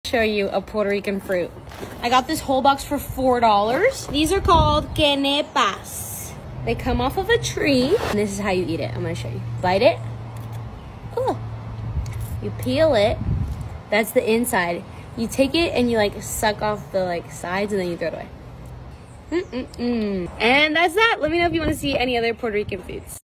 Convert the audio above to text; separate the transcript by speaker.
Speaker 1: Show you a Puerto Rican fruit. I got this whole box for $4. These are called Quenepas. They come off of a tree. And this is how you eat it. I'm gonna show you. Bite it. Oh. You peel it. That's the inside. You take it and you like suck off the like sides and then you throw it away. And that's that. Let me know if you want to see any other Puerto Rican foods.